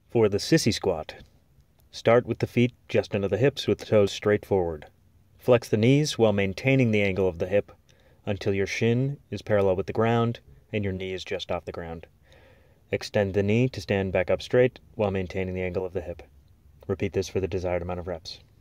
For the Sissy Squat, start with the feet just under the hips with the toes straight forward. Flex the knees while maintaining the angle of the hip until your shin is parallel with the ground and your knee is just off the ground. Extend the knee to stand back up straight while maintaining the angle of the hip. Repeat this for the desired amount of reps.